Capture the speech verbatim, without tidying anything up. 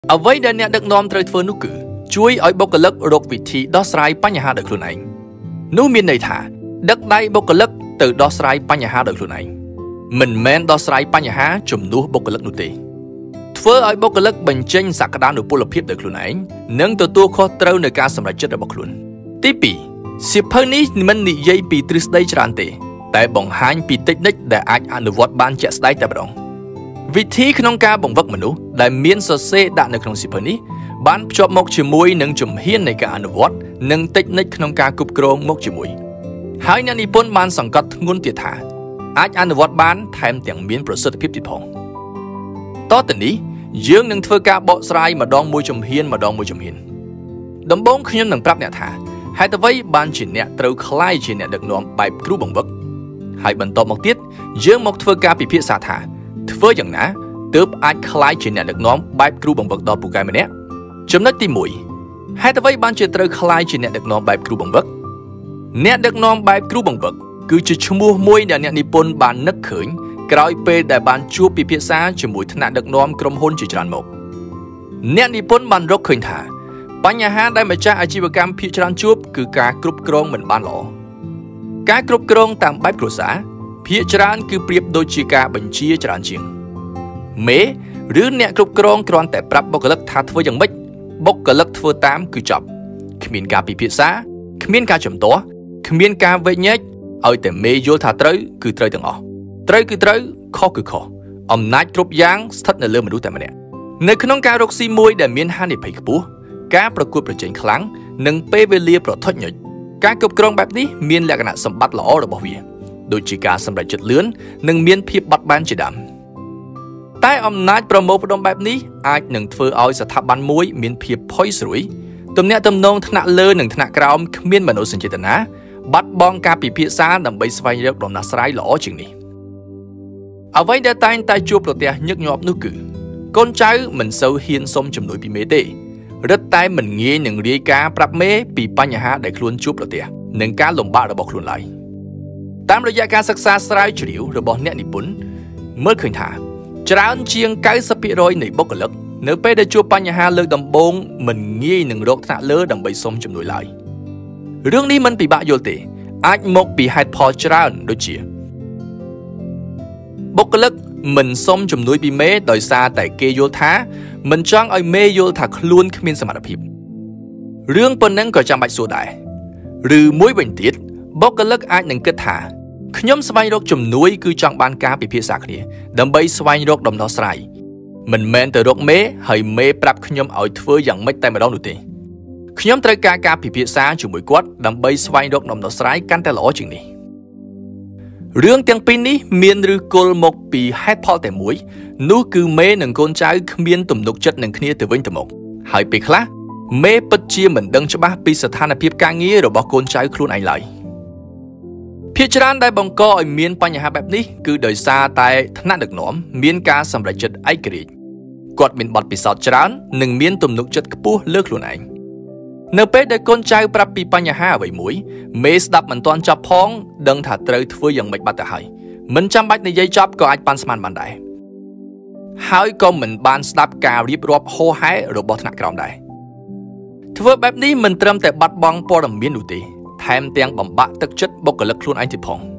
អ្វីដែលអ្នកដឹកនាំត្រូវធ្វើនោះគឺជួយឲ្យបុគ្គលិករកវិធីដោះស្រាយបញ្ហាដោយខ្លួនឯងនោះមានន័យថាដឹកដៃបុគ្គលិកទៅដោះស្រាយបញ្ហាដោយខ្លួនឯងមិនមែនដោះស្រាយបញ្ហាជំនួសបុគ្គលិកនោះទេធ្វើឲ្យបុគ្គលិកបញ្ចេញសក្តានុពលភាពដោយខ្លួនឯងនិងទទួលខុសត្រូវនៅការសម្រេចចិត្តរបស់ខ្លួនទីពីរសៀវភៅនេះមិននិយាយពីទ្រឹស្ដីច្រើនទេតែបង្ហាញពីតិចនិចដែលអាចអនុវត្តបានជាក់ស្ដែងតែម្ដងវិធីក្នុងការបង្វឹកមនុស្សដែលមានសរសេរដាក់នៅក្នុងសៀវភៅនេះបានភ្ជាប់មកជាមួយនឹងជំហាននៃការអនុវត្តនិងតិចនិចក្នុងការគ្រប់គ្រងមកជាមួយហើយអ្នកនិពន្ធបានសង្កត់ធ្ងន់ទៀតថាអាចអនុវត្តបានថែមទាំងមានប្រសិទ្ធភាពទៀតផងតទៅនេះយើងនឹងធ្វើការបកស្រាយម្ដងមួយជំហានម្ដងមួយជំហានដំបូងខ្ញុំនឹងប្រាប់អ្នកថាហេតុអ្វីបានជាអ្នកត្រូវក្លាយជាអ្នកដឹកនាំបែបគ្រូបង្វឹកហើយបន្តមកទៀតយើងមកធ្វើការពិភាក្សាថាធ្វើយ៉ាងណាទើបអាចក្លាយជាអ្នកដឹកនាំបែបគ្រូបង្វឹកដល់ពូកែម្នាក់ចំណុចទីមួយហេតុអ្វីបានជាត្រូវក្លាយជាអ្នកដឹកនាំបែបគ្រូបង្វឹកអ្នកដឹកនាំបែបគ្រូបង្វឹកគឺជាឈ្មោះមួយដែលអ្នកនិពន្ធបាននឹកឃើញក្រោយពេលដែលបានជួបពិភាក្សាជាមួយថ្នាក់ដឹកនាំក្រុមហ៊ុនជាច្រើនមកអ្នកនិពន្ធបានរកឃើញថាបញ្ហាដែលម្ចាស់អាជីវកម្មភាគច្រើនជួបគឺការគ្រប់គ្រងមិនបានល្អការគ្រប់គ្រងតាមបែបគ្រួសារភាគច្រើនគឺប្រៀបដូចជាការបញ្ជាច្រើនជាងមេឬអ្នកគ្រប់គ្រងគ្រាន់តែប្រាប់បុគ្គលិកថាធ្វើយ៉ាងម៉េចបុគ្គលិកធ្វើតាមគឺចប់គ្មានការពិភាក្សាគ្មានការជំទាស់គ្មានការវែកញែកឲ្យតែមេយល់ថាត្រូវគឺត្រូវទាំងអស់ត្រូវគឺត្រូវខុសគឺខុសអំណាចគ្រប់យ៉ាងស្ថិតនៅលើមនុស្សតែម្នាក់នៅក្នុងការរកស៊ីមួយដែលមានហានិភ័យខ្ពស់ការប្រកួតប្រជែងខ្លាំងនិងពេលវេលាប្រថុចញុចការគ្រប់គ្រងបែបនេះមានលក្ខណៈសម្បត្តិល្អរបស់វាដូចជាការសម្រេចចិត្តលឿននិងមានភាពបត់បែនជាដើមតែអំណាចប្រមូលផ្ដុំបែបនេះអាចនឹងធ្វើឲ្យស្ថាប័នមួយមានភាពផុយស្រួយទំនាក់ទំនងថ្នាក់លើនិងថ្នាក់ក្រោមគ្មានមនោសញ្ចេតនាបាត់បង់ការពិភាក្សាដើម្បីស្វែងរកដំណោះស្រាយល្អជាងនេះអ្វីដែលតែងតែជួបប្រទះញឹកញាប់នោះគឺកូនចៅមិនសូវហ៊ានសុំជំនួយពីមេទេរឹតតែមិនងាយនឹងរាយការណ៍ប្រាប់មេពីបញ្ហាដែលខ្លួនជួបប្រទះនិងការលំបាករបស់ខ្លួនឡើយតាមរយៈការសិក្សាស្រាវជ្រាវរបស់អ្នកនិពន្ធមើលឃើញថាច្រើនជាង 九十ភាគរយ នៃបុគ្គលិកនៅពេលដែលជួបបញ្ហាលើកដំបូងមិនងាយនឹងរកថ្នាក់លើដើម្បីសុំជំនួយឡើយរឿងនេះមិនពិបាកយល់ទេអាចមកពីហេតុផលច្រើនដូចជាបុគ្គលិកមិនសុំជំនួយពីមេដោយសារតែគេយល់ថាមិនចង់ឲ្យមេយល់ថាខ្លួនគ្មានសមត្ថភាពរឿងប៉ុណ្ណឹងក៏ចាំបាច់សួរដែរឬមួយវិញទៀតបុគ្គលិកអាចនឹងគិតថាខ្ញុំស្វែងរកជំនួយគឺចង់បានការពិភាក្សាគ្នាដើម្បីស្វែងរកដំណោះស្រាយមិនមែនទៅរកមេហើយមេប្រាប់ខ្ញុំឲ្យធ្វើយ៉ាងម៉េចតែម្ដងនោះទេខ្ញុំត្រូវការការពិភាក្សាជាមួយគាត់ដើម្បីស្វែងរកដំណោះស្រាយកាន់តែល្អជាងនេះរឿងទាំងពីរនេះមានឫសគល់មកពីហេតុផលតែមួយនោះគឺមេនិងកូនចៅគ្មានទំនុកចិត្តនឹងគ្នាទៅវិញទៅមកហើយពេលខ្លះមេពិតជាមិនដឹងច្បាស់ពីស្ថានភាពការងាររបស់កូនចៅខ្លួនឯងឡើយភាគច្រើនដែលបង្កឲ្យមានបញ្ហាបែបនេះគឺដោយសារតែថ្នាក់ដឹកនាំមានការសម្រេចចិត្តឯករាជ្យគាត់មានបទពិសោធន៍ច្រើននិងមានទំនុកចិត្តខ្ពស់លើខ្លួនឯងនៅពេលដែលកូនចៅប្រាប់ពីបញ្ហាអ្វីមួយមេស្ដាប់មិនទាន់ចប់ផងដឹងថាត្រូវធ្វើយ៉ាងម៉េចបាត់ទៅហើយមិនចាំបាច់និយាយចប់ក៏អាចប៉ាន់ស្មានបានដែរហើយក៏មិនបានស្ដាប់ការរៀបរាប់ហោហែរបស់ថ្នាក់ក្រោមដែរធ្វើបែបនេះមិនត្រឹមតែបាត់បង់ព័ត៌មាននោះទេថែមទាំងបំបាក់ទឹកចិត្តបុគ្គលិកខ្លួនឯងទៀតផង